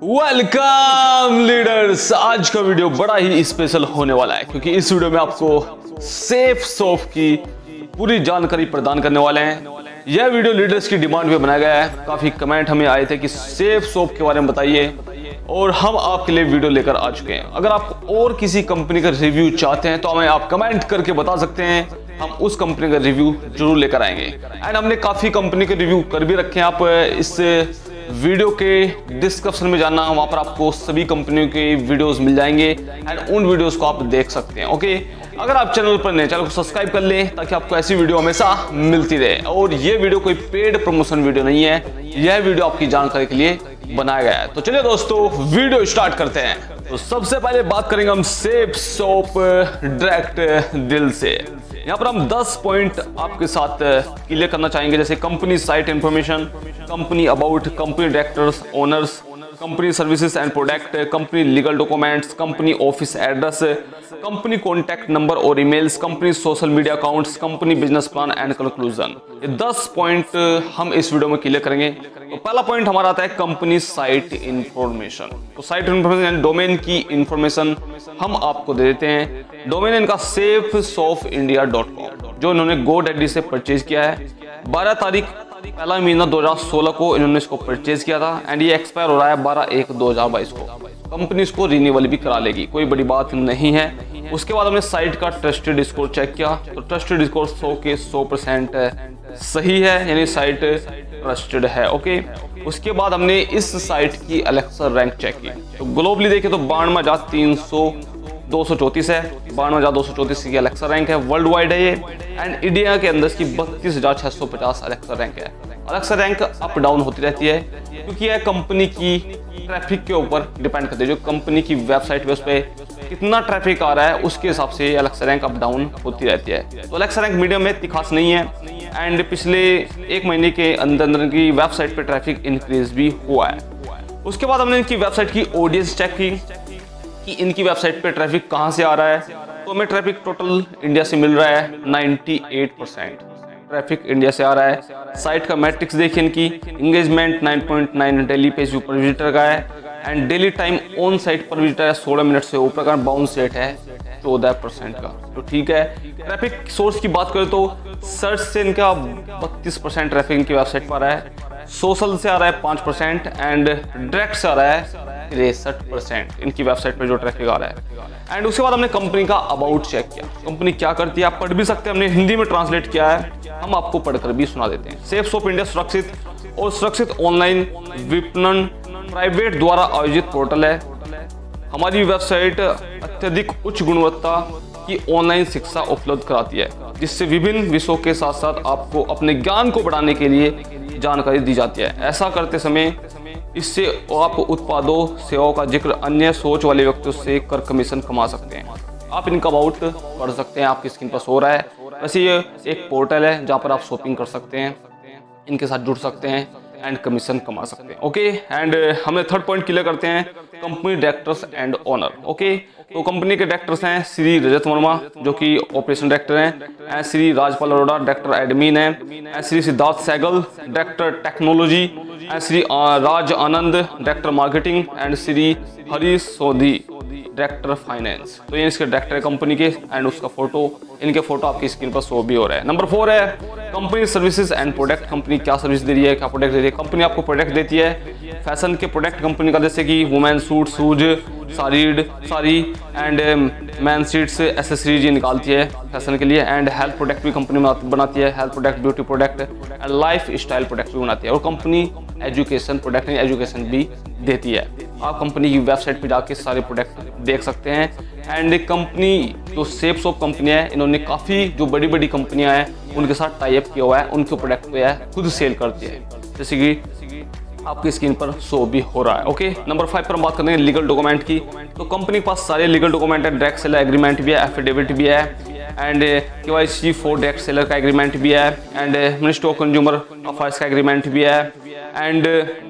Welcome leaders. आज का video बड़ा ही स्पेशल होने वाला है क्योंकि इस वीडियो में आपको सेफ सोप की पूरी जानकारी प्रदान करने वाले हैं। यह वीडियो लीडर्स की डिमांड पे बनाया गया है। काफी कमेंट हमें आए थे कि सेफ सोप के बारे में बताइए और हम आपके लिए वीडियो लेकर आ चुके हैं। अगर आप और किसी कंपनी का रिव्यू चाहते हैं तो हमें आप कमेंट करके बता सकते हैं, हम उस कंपनी का रिव्यू जरूर लेकर आएंगे। एंड हमने काफी कंपनी के रिव्यू कर भी रखे हैं। आप इस वीडियो के डिस्क्रिप्शन में जाना, वहां पर आपको सभी कंपनियों के वीडियोस मिल जाएंगे एंड उन वीडियोस को आप देख सकते हैं। ओके, अगर आप चैनल पर नए, चैनल को सब्सक्राइब कर लें ताकि आपको ऐसी वीडियो हमेशा मिलती रहे। और ये वीडियो कोई पेड प्रमोशन वीडियो नहीं है, यह वीडियो आपकी जानकारी के लिए बनाया गया है। तो चलिए दोस्तों, वीडियो स्टार्ट करते हैं। तो सबसे पहले बात करेंगे हम सेफ सोप डायरेक्ट दिल से। यहाँ पर हम 10 पॉइंट आपके साथ क्लियर करना चाहेंगे, जैसे company site information, company about, company directors, owners, company services and product, company legal documents, company office address, company contact number और emails, company social media accounts, company business plan and conclusion. ये 10 point हम इस video में clear करेंगे। तो पहला point हमारा आता है कंपनी साइट इंफॉर्मेशन। तो साइट इंफॉर्मेशन यानी डोमेन की इंफॉर्मेशन हम आपको दे देते हैं। डोमेन इनका safesofindia.com जो इन्होंने GoDaddy से परचेज किया है। 12 तारीख पहला महीना 2016 को इन्होंने इसको परचेज किया था एंड ये एक्सपायर हो रहा है 12/1/2022 को। कंपनी इसको रिन्यूअल भी करा लेगी, कोई बड़ी बात नहीं है। उसके बाद हमने साइट का ट्रस्टेड स्कोर चेक किया, तो ट्रस्टेड स्कोर 100 के 100% सही है, यानी साइट ट्रस्टेड है। ओके, उसके बाद हमने इस साइट की एलेक्सा रैंक चेक की। तो ग्लोबली देखें तो 92,234 है, 92,234 की एलेक्सा रैंक है, वर्ल्ड वाइड है ये। एंड इंडिया के अंदर की 32,650 एलेक्सा रैंक है। एलेक्सा रैंक अप डाउन होती रहती है क्योंकि यह कंपनी की ट्रैफिक के ऊपर डिपेंड करती है। जो कंपनी की वेबसाइट पे उस पर कितना ट्रैफिक आ रहा है उसके हिसाब से एलेक्सा रैंक अप डाउन होती रहती है। तो एलेक्सा रैंक मीडियम में इतनी खास नहीं है एंड पिछले 1 महीने के अंदर की वेबसाइट पे ट्रैफिक इंक्रीज भी हुआ है। उसके बाद हमने इनकी वेबसाइट की ऑडियंस चेक की कि इनकी वेबसाइट पे ट्रैफिक कहाँ से आ रहा है। तो हमें ट्रैफिक टोटल इंडिया से मिल रहा है 98% ट्रैफिक इंडिया से आ रहा है। साइट का मैट्रिक्स देखिए, इनकी इंगेजमेंट 9.9 डेली पेज व्यू पर विजिटर का है and daily time on site पर विजिटर है 16 मिनट से ऊपर का, बाउंस रेट है 14% का, तो ठीक है। ट्रैफिक सोर्स की बात करें तो सर्च से इनका 32% ट्रैफिक इनकी वेबसाइट पर आ रहा है, सोशल से आ रहा है 5% एंड डायरेक्ट से आ रहा है 63% इनकी वेबसाइट पे जो ट्रैफिक आ रहा है। एंड उसके बाद हमने कंपनी का अबाउट चेक किया, कंपनी क्या करती है आप पढ़ भी सकते हैं, हमने हिंदी में ट्रांसलेट किया है, हम आपको पढ़कर भी सुना देते हैं। सेफ सोप इंडिया सुरक्षित और सुरक्षित ऑनलाइन विपणन प्राइवेट द्वारा आयोजित पोर्टल है। हमारी वेबसाइट अत्यधिक उच्च गुणवत्ता की ऑनलाइन शिक्षा उपलब्ध कराती है, जिससे विभिन्न विषयों के साथ साथ आपको अपने ज्ञान को बढ़ाने के लिए जानकारी दी जाती है। ऐसा करते समय इससे आप उत्पादों सेवाओं का जिक्र अन्य सोच वाले व्यक्तियों से कर कमीशन कमा सकते हैं। आप इनका अबाउट पढ़ सकते हैं, आपकी स्क्रीन पर शो रहा है। वैसे ये एक पोर्टल है जहाँ पर आप शॉपिंग कर सकते हैं, इनके साथ जुड़ सकते हैं एंड कमीशन कमा सकते हैं। ओके, एंड हमने थर्ड पॉइंट क्लियर करते हैं, company directors and owner. Okay, तो कंपनी के डायरेक्टर्स हैं श्री रजत वर्मा जो कि ऑपरेशन डायरेक्टर हैं, श्री राजपाल अरोड़ा डायरेक्टर एडमिन हैं, Shri Siddharth Sehgal director technology, Shri Raj Anand director marketing and Shri Harish Sodhi director finance. तो ये इसके डायरेक्टर है कंपनी के एंड उसका फोटो, इनके फोटो आपकी स्क्रीन पर शो भी हो रहा है। नंबर 4 है company services and product. Company क्या सर्विस दे रही है, क्या प्रोडक्ट दे रही है। कंपनी आपको प्रोडक्ट देती है फैशन के प्रोडक्ट कंपनी का, जैसे कि women suit, shoes, sari and men suits, accessories निकालती है फैशन के लिए। एंड हेल्थ प्रोडक्ट भी कंपनी बनाती है, health product, beauty product and lifestyle product भी बनाती है। और कंपनी एजुकेशन प्रोडक्ट एजुकेशन भी देती है। आप कंपनी की वेबसाइट पर जाके सारे प्रोडक्ट देख सकते हैं। एंड कंपनी जो सेफ सोप कंपनी है, इन्होंने काफ़ी जो बड़ी बड़ी कंपनियां हैं उनके साथ टाई अप किया हुआ है, उनके प्रोडक्ट को है खुद सेल करती है, जैसे कि आपकी स्क्रीन पर शो भी हो रहा है। ओके, नंबर 5 पर हम बात करते हैं लीगल डॉक्यूमेंट की। तो कंपनी के पास सारे लीगल डॉक्यूमेंट है, डायरेक्ट सेलर एग्रीमेंट भी है, एफिडेविट भी है and KYC for direct seller का एग्रीमेंट भी है and ministry of consumer affairs का एग्रीमेंट भी है एंड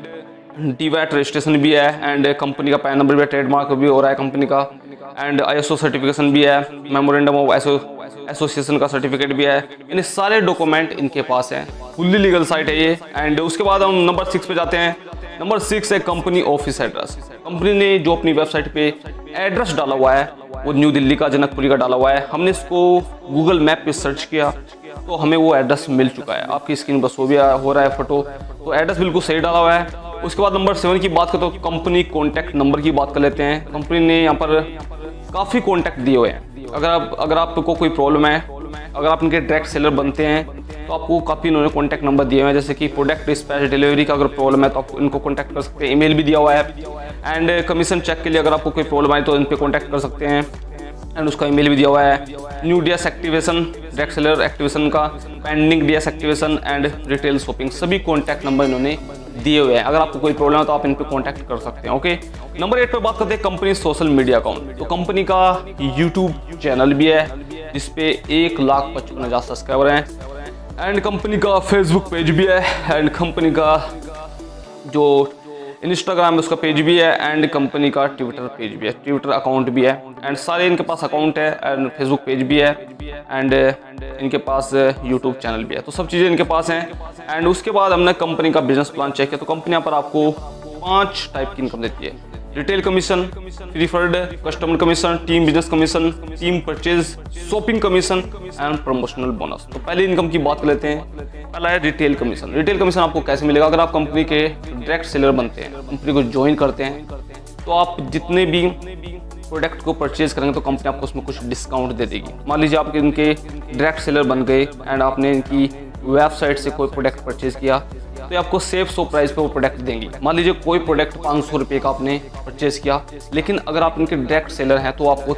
DVAT रजिस्ट्रेशन भी है एंड कंपनी का पैन नंबर भी है, ट्रेडमार्क भी हो रहा है कंपनी का एंड ISO सर्टिफिकेशन भी है, मेमोरेंडम ऑफ एसोसिएशन का सर्टिफिकेट भी है। यानी सारे डॉक्यूमेंट इनके पास हैं। फुल्ली लीगल साइट है ये। एंड उसके बाद हम नंबर 6 पे जाते हैं। नंबर 6 है कंपनी ऑफिस एड्रेस। कंपनी ने जो अपनी वेबसाइट पे एड्रेस डाला हुआ है वो न्यू दिल्ली का जनकपुरी का डाला हुआ है। हमने इसको गूगल मैप पे सर्च किया तो हमें वो एड्रेस मिल चुका है। आपकी स्क्रीन पर शो भी हो रहा है फोटो, तो एड्रेस बिल्कुल सही डाला हुआ है। उसके बाद नंबर 7 की बात करें तो कंपनी कॉन्टैक्ट नंबर की बात कर लेते हैं। कंपनी ने यहाँ पर काफ़ी कॉन्टैक्ट दिए हुए हैं। अगर आपको कोई प्रॉब्लम है, अगर आप इनके डायरेक्ट सेलर बनते हैं तो आपको काफ़ी इन्होंने कॉन्टैक्ट नंबर दिए हुए हैं। जैसे कि प्रोडक्ट डिस्पैच डिलीवरी का अगर प्रॉब्लम है तो आप इनको कॉन्टैक्ट कर सकते हैं। ईमेल भी दिया हुआ है। एंड कमीशन चेक के लिए अगर आपको कोई प्रॉब्लम आए तो इन पर कॉन्टैक्ट कर सकते हैं। एंड उसका ईमेल भी दिया हुआ है। New DS activation, direct seller activation का, pending DS activation and retail shopping, सभी कॉन्टैक्ट नंबर इन्होंने दिए हुए हैं। अगर आपको कोई प्रॉब्लम है तो आप इन पे कांटेक्ट कर सकते हैं। ओके, नंबर 8 पे बात करते हैं कंपनी सोशल मीडिया अकाउंट। तो कंपनी का यूट्यूब चैनल भी है जिसपे 1,55,000 सब्सक्राइबर हैं। एंड कंपनी का फेसबुक पेज भी है। एंड कंपनी का जो इंस्टाग्राम है उसका पेज भी है। एंड कंपनी का ट्विटर पेज भी है, ट्विटर अकाउंट भी है। एंड सारे इनके पास अकाउंट है। एंड फेसबुक पेज भी है। एंड इनके पास यूट्यूब चैनल भी है। तो सब चीज़ें इनके पास हैं। एंड उसके बाद हमने कंपनी का बिजनेस प्लान चेक किया तो कंपनी यहाँ पर आपको 5 टाइप की इनकम देती है। Retail commission, preferred customer commission, team business commission, team purchase, shopping commission and promotional bonus. तो पहले इनकम की बात कर लेते हैं। पहला है रिटेल कमीशन। रिटेल कमीशन आपको कैसे मिलेगा? अगर आप कंपनी के डायरेक्ट सेलर बनते हैं, कंपनी को ज्वाइन करते हैं, तो आप जितने भी प्रोडक्ट को परचेज करेंगे तो कंपनी आपको उसमें कुछ डिस्काउंट दे देगी। मान लीजिए आप इनके डायरेक्ट सेलर बन गए एंड आपने इनकी वेबसाइट से कोई प्रोडक्ट परचेज किया तो आपको सेफ सो प्राइस पे वो प्रोडक्ट देंगी। मान लीजिए कोई प्रोडक्ट 500 रुपये का आपने परचेज किया, लेकिन अगर आप इनके डायरेक्ट सेलर हैं तो आपको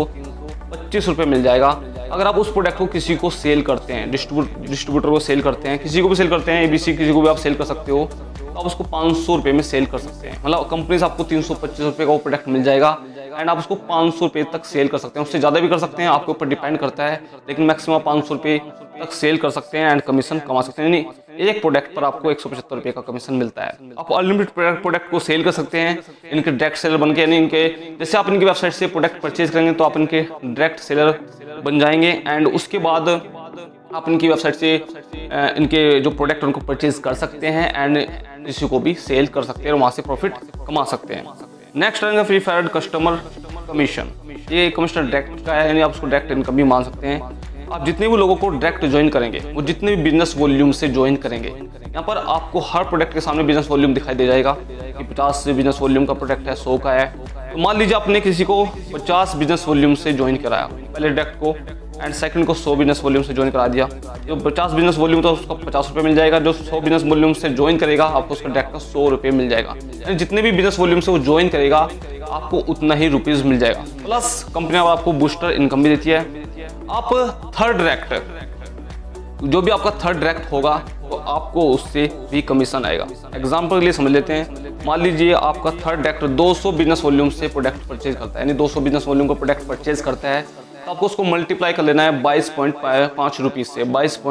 325 रुपये मिल जाएगा। अगर आप उस प्रोडक्ट को किसी को सेल करते हैं, डिस्ट्रीब्यूटर को सेल करते हैं, किसी को भी सेल करते हैं, ABC किसी को भी आप सेल कर सकते हो, तो आप उसको 500 रुपये में सेल कर सकते हैं। मतलब कंपनी से आपको 325 रुपये का वो प्रोडक्ट मिल जाएगा एंड आप उसको 500 रुपये तक सेल कर सकते हैं। उससे ज़्यादा भी कर सकते हैं, आपके ऊपर डिपेंड करता है, लेकिन मैक्सिमम 500 रुपये तक सेल कर सकते हैं एंड कमीशन कमा सकते हैं। यानी एक प्रोडक्ट पर आपको 175 रुपये का कमीशन मिलता है। आप अनलिमिटेड प्रोडक्ट को सेल कर सकते हैं इनके डायरेक्ट सेलर बन के। यानी इनके जैसे आप इनकी वेबसाइट से प्रोडक्ट परचेज करेंगे तो आप इनके डायरेक्ट सेलर बन जाएंगे। एंड उसके बाद आप इनकी वेबसाइट से इनके जो प्रोडक्ट उनको परचेज कर सकते हैं एंड किसी को भी सेल कर सकते हैं और वहाँ से प्रॉफिट कमा सकते हैं। नेक्स्ट रहेगा फ्री फायर कस्टमर कमीशन। ये कमीशन डायरेक्ट का है, यानी आप उसको डायरेक्ट इनकम भी मान सकते हैं। आप जितने भी लोगों को डायरेक्ट ज्वाइन करेंगे, वो जितने भी बिजनेस वॉल्यूम से ज्वाइन करेंगे, यहाँ पर आपको हर प्रोडक्ट के सामने बिजनेस वॉल्यूम दिखाई दे जाएगा कि 50 बिजनेस वॉल्यूम का प्रोडक्ट है, 100 का है। तो मान लीजिए आपने किसी को 50 बिजनेस वॉल्यूम से ज्वाइन कराया पहले डायरेक्ट को, एंड सेकंड को 100 बिजनेस वॉल्यूम से ज्वाइन करा दिया। जो 50 बिजनेस वॉल्यूम तो उसका 50 रुपये मिल जाएगा। जो 100 बिजनेस वॉल्यूम से ज्वाइन करेगा आपको उसका डायरेक्ट का 100 रुपये मिल जाएगा। यानी जितने भी बिजनेस वॉल्यूम से वो ज्वाइन करेगा आपको उतना ही रुपीज़ मिल जाएगा। प्लस कंपनी आपको बूस्टर इनकम भी देती है। आप थर्ड डायरेक्ट, जो भी आपका थर्ड डायरेक्ट होगा तो आपको उससे भी कमीशन आएगा। एग्जाम्पल के लिए समझ लेते हैं, मान लीजिए आपका थर्ड डायरेक्ट 200 बिजनेस वॉल्यूम से प्रोडक्ट परचेज करता है, यानी 200 बिजनेस वॉल्यूम का प्रोडक्ट परचेज करता है, तो आपको उसको मल्टीप्लाई कर लेना है 22.5 रुपीज़ से,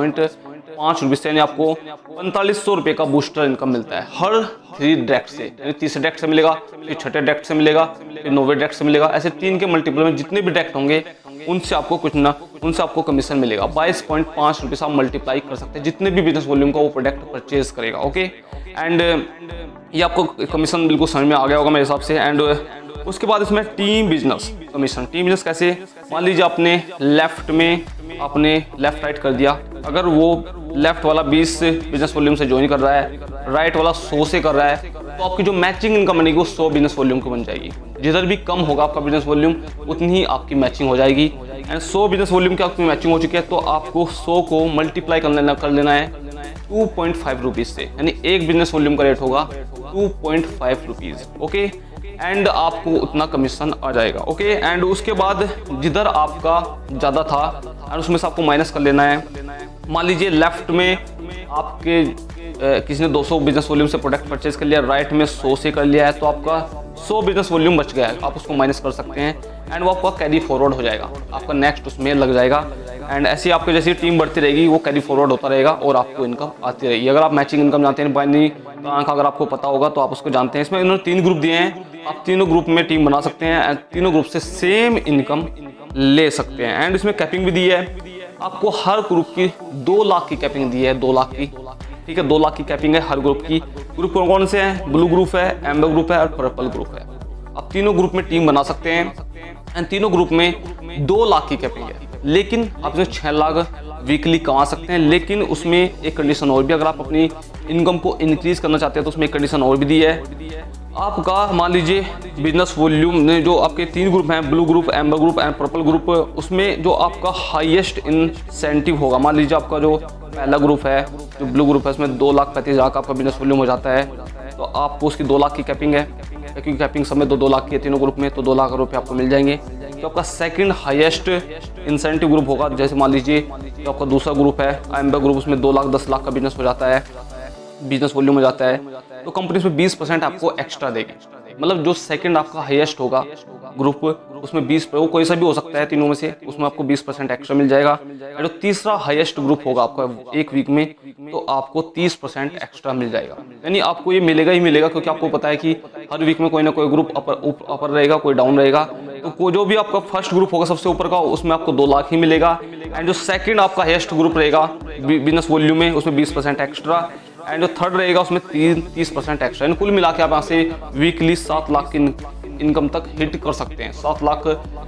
22.5 रुपीज़ से, यानी आपको 4500 रुपये का बूस्टर इनकम मिलता है हर 3 डायरेक्ट से। यानी तीसरे डायरेक्ट से मिलेगा, फिर छठे डायरेक्ट से मिलेगा, फिर 9वें डायरेक्ट से मिलेगा। ऐसे 3 के मल्टीपल में जितने भी डायरेक्ट होंगे उनसे आपको कमीशन मिलेगा। 22.5 रुपीज़ आप मल्टीप्लाई कर सकते हैं जितने भी बिजनेस वॉल्यूम का वो प्रोडक्ट परचेज करेगा। ओके, एंड ये आपको कमीशन बिल्कुल समझ में आ गया होगा मेरे हिसाब से। एंड उसके बाद इसमें team business commission. Team business कैसे? मान लीजिए आपने लेफ्ट में आपने लेफ्ट राइट कर दिया, अगर वो लेफ्ट वाला 20 बिजनेस वॉल्यूम से ज्वाइन कर रहा है, राइट वाला 100 से कर रहा है, तो आपकी जो मैचिंग इनकम बनेगी वो 100 बिजनेस वॉल्यूम की बन जाएगी। जिधर भी कम होगा आपका बिजनेस वॉल्यूम उतनी ही आपकी मैचिंग हो जाएगी। एंड 100 बिजनेस वॉल्यूम की आपकी मैचिंग हो चुकी है तो आपको 100 को मल्टीप्लाई कर लेना है 2.5 रुपीज़ से, यानी एक बिजनेस वॉल्यूम का रेट होगा 2.5 रुपीज़। ओके, एंड आपको उतना कमीशन आ जाएगा। ओके, एंड उसके बाद जिधर आपका ज़्यादा था और उसमें से आपको माइनस कर लेना है। मान लीजिए लेफ्ट में आपके किसी ने 200 बिजनेस वॉल्यूम से प्रोडक्ट परचेज कर लिया, राइट में 100 से कर लिया है, तो आपका 100 बिजनेस वॉल्यूम बच गया है, आप उसको माइनस कर सकते हैं एंड वो आपका कैरी फॉरवर्ड हो जाएगा, आपका नेक्स्ट उसमें लग जाएगा। एंड ऐसे ही आपकी जैसी टीम बढ़ती रहेगी वो कैरी फॉरवर्ड होता रहेगा और आपको इनकम आती रहेगी। अगर आप मैचिंग इनकम जानते हैं, बाइनरी का अगर आपको पता होगा तो आप उसको जानते हैं। इसमें इन्होंने 3 ग्रुप दिए हैं, आप तीनों ग्रुप में टीम बना सकते हैं, तीनों ग्रुप से सेम इनकम ले सकते हैं। एंड इसमें कैपिंग भी दी है आपको, हर ग्रुप की 2 लाख की कैपिंग दी है, 2 लाख की, ठीक है, 2 लाख की कैपिंग है हर ग्रुप की। ग्रुप कौन कौन से हैं? ब्लू ग्रुप है, एम्बर ग्रुप है और पर्पल ग्रुप है। आप तीनों ग्रुप में टीम बना सकते हैं एंड तीनों ग्रुप में 2 लाख की कैपिंग है, लेकिन आप इसमें 6 लाख वीकली कमा सकते हैं। लेकिन उसमें एक कंडीशन और भी, अगर आप अपनी इनकम को इंक्रीज करना चाहते हैं तो उसमें एक कंडीशन और भी दी है। आपका मान लीजिए बिजनेस वॉल्यूम में जो आपके 3 ग्रुप हैं, blue group, amber group and purple group, उसमें जो आपका हाईएस्ट इंसेंटिव होगा, मान लीजिए आपका जो पहला ग्रुप है, जो ब्लू ग्रुप है, उसमें 2,35,000 का आपका बिजनेस वॉल्यूम हो जाता है, तो आपको उसकी 2 लाख की कैपिंग है, क्योंकि कैपिंग सब में 2-2 लाख की है तीनों ग्रुप में, तो 2 लाख रुपये आपको मिल जाएंगे। तो आपका सेकंड हाईएस्ट इंसेंटिव ग्रुप होगा, जैसे मान लीजिए जो आपका दूसरा ग्रुप है एम्बर ग्रुप, उसमें 2,10 लाख का बिजनेस हो जाता है, बिजनेस वॉल्यूम हो जाता है, तो कंपनी उसमें 20% आपको एक्स्ट्रा देगी। मतलब जो सेकंड आपका हाईएस्ट होगा ग्रुप, उसमें 20, वो कोई सा भी हो सकता है तीनों में से, उसमें आपको 20% एक्स्ट्रा मिल जाएगा। और जो तीसरा हाईएस्ट ग्रुप होगा आपका एक वीक में, तो आपको 30% एक्स्ट्रा मिल जाएगा। यानी आपको ये मिलेगा ही मिलेगा, क्योंकि आपको पता है कि हर वीक में कोई ना कोई ग्रुप अपर रहेगा, कोई डाउन रहेगा। तो जो भी आपका फर्स्ट ग्रुप होगा सबसे ऊपर का, उसमें आपको 2 लाख ही मिलेगा। एंड जो सेकंड आपका हाईएस्ट ग्रुप रहेगा बिजनेस वॉल्यूम में, उसमें 20% एक्स्ट्रा। एंड जो थर्ड रहेगा उसमें 30% एक्स्ट्रा। कुल मिला के आप यहाँ से वीकली 7 लाख की इनकम तक हिट कर सकते हैं, 7 लाख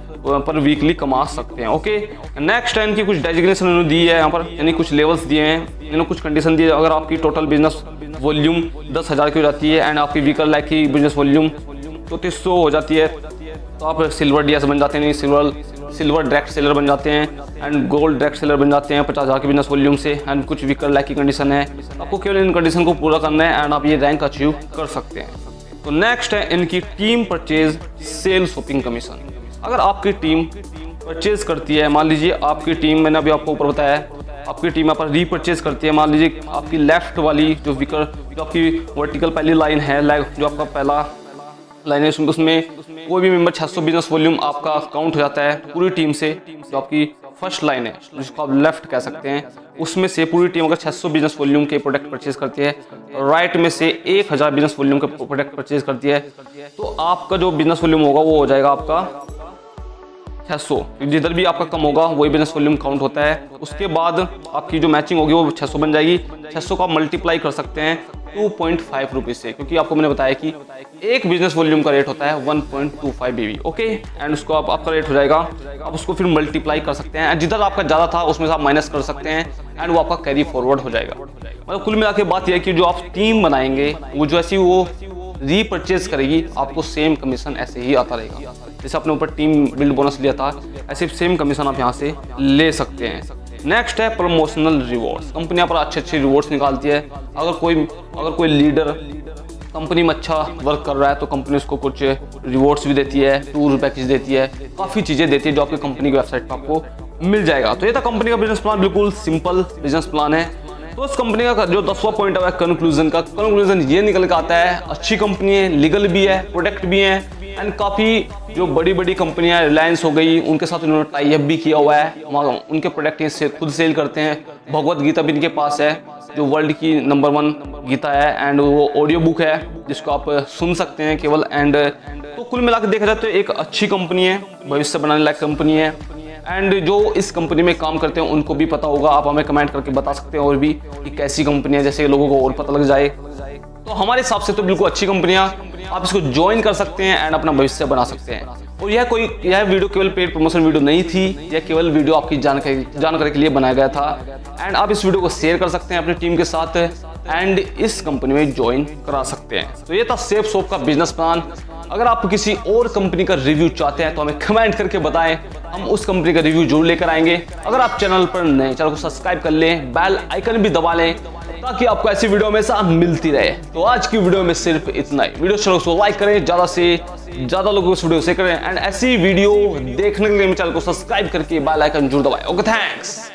पर वीकली कमा सकते हैं। ओके, नेक्स्ट टाइम की कुछ डेजिग्नेशन उन्होंने दी है यहाँ पर, यानी कुछ लेवल्स दिए हैं, इन्होंने कुछ कंडीशन दी है। अगर आपकी टोटल बिजनेस वॉल्यूम 10,000 की हो जाती है एंड आपकी व्हीकल लाइक की बिजनेस वॉल्यूम 3400 हो जाती है, तो आप सिल्वर डीएस बन जाते हैं, सिल्वर डायरेक्ट सेलर बन जाते हैं एंड गोल्ड डायरेक्ट सेलर बन जाते हैं 50,000 के बिजनेस वॉल्यूम से। एंड कुछ व्हीकल लाइक की कंडीशन है, आपको केवल इन कंडीशन को पूरा करना है एंड आप ये रैंक अचीव कर सकते हैं। तो नेक्स्ट है इनकी team purchase sale shopping commission. अगर आपकी टीम परचेज करती है, मान लीजिए आपकी टीम, मैंने अभी आपको ऊपर बताया है, आपकी टीम यहाँ पर रीपरचेज करती है। मान लीजिए आपकी लेफ्ट वाली जो व्हीकल, जो आपकी वर्टिकल पहली लाइन है, जो आपका पहला लाइन है, उसमें कोई भी मेंबर 600 बिजनेस वॉल्यूम आपका काउंट हो जाता है पूरी टीम से। जो आपकी फर्स्ट लाइन है, जिसको आप लेफ्ट कह सकते हैं, उसमें से पूरी टीम अगर 600 बिजनेस वॉल्यूम के प्रोडक्ट परचेज करती है, राइट में से 1000 बिजनेस वॉल्यूम के प्रोडक्ट परचेज करती है, तो आपका जो बिजनेस वॉल्यूम होगा वो हो जाएगा आपका 600। जिधर भी आपका कम होगा वही बिजनेस वॉल्यूम काउंट होता है। उसके बाद आपकी जो मैचिंग होगी वो 600 बन जाएगी। 600 को आप मल्टीप्लाई कर सकते हैं 2.5 रुपीज़ से, क्योंकि आपको मैंने बताया कि एक बिजनेस वॉल्यूम का रेट होता है 1.25 BV। ओके, एंड उसको आपका रेट हो जाएगा, आप उसको फिर मल्टीप्लाई कर सकते हैं, जिधर आपका ज़्यादा था उसमें से आप माइनस कर सकते हैं एंड वो आपका कैरी फॉरवर्ड हो जाएगा। मतलब कुल मिला के बात यह है कि जो आप टीम बनाएंगे, वो जो ऐसी वो रीपरचेज करेगी, आपको सेम कमीशन ऐसे ही आता रहेगा। जैसे अपने ऊपर टीम बिल्ड बोनस लिया था, ऐसे सेम कमीशन आप यहाँ से ले सकते हैं। नेक्स्ट है प्रमोशनल रिवॉर्ड्स। कंपनी यहाँ पर अच्छे रिवॉर्ड्स निकालती है। अगर कोई लीडर कंपनी में अच्छा वर्क कर रहा है तो कंपनी उसको कुछ रिवॉर्ड्स भी देती है, टूर पैकेज देती है, काफ़ी चीज़ें देती है जो आपकी कंपनी की वेबसाइट पर आपको मिल जाएगा। तो ये था कंपनी का बिजनेस प्लान, बिल्कुल सिंपल बिजनेस प्लान है। तो इस कंपनी का जो 10वां पॉइंट है कंक्लूजन ये निकल के आता है, अच्छी कंपनी है, लीगल भी है, प्रोडक्ट भी है एंड काफ़ी जो बड़ी कंपनियां, रिलायंस हो गई, उनके साथ उन्होंने टाई अप भी किया हुआ है। उनके प्रोडक्ट ये खुद सेल करते हैं। भगवत गीता भी इनके पास है, जो वर्ल्ड की नंबर 1 गीता है एंड वो ऑडियो बुक है जिसको आप सुन सकते हैं केवल। एंड तो कुल मिला के देखा जाए तो एक अच्छी कंपनी है, भविष्य बनाने लायक कंपनी है। एंड जो इस कंपनी में काम करते हैं उनको भी पता होगा, आप हमें कमेंट करके बता सकते हैं और भी कि कैसी कंपनी है, जैसे लोगों को और पता लग जाए। तो हमारे हिसाब से तो बिल्कुल अच्छी कंपनियां, आप इसको ज्वाइन कर सकते हैं एंड अपना भविष्य बना सकते हैं। और यह वीडियो केवल पेड प्रमोशन वीडियो नहीं थी, यह केवल वीडियो आपकी जानकारी के लिए बनाया गया था। एंड आप इस वीडियो को शेयर कर सकते हैं अपनी टीम के साथ एंड इस कंपनी में ज्वाइन करा सकते हैं। तो ये था सेफ शॉप का बिजनेस प्लान। अगर आप किसी और कंपनी का रिव्यू चाहते हैं तो हमें कमेंट करके बताएं, हम उस कंपनी का रिव्यू जरूर लेकर आएंगे। अगर आप चैनल पर नए, चैनल को सब्सक्राइब कर लें, बेल आइकन भी दबा लें ताकि आपको ऐसी वीडियो हमेशा मिलती रहे। तो आज की वीडियो में सिर्फ इतना ही। वीडियो चैनल को लाइक करें, ज़्यादा से ज़्यादा लोगों को इस वीडियो से करें एंड ऐसी वीडियो देखने के लिए चैनल को सब्सक्राइब करके बेल आइकन जरूर दबाएं। Okay, thanks.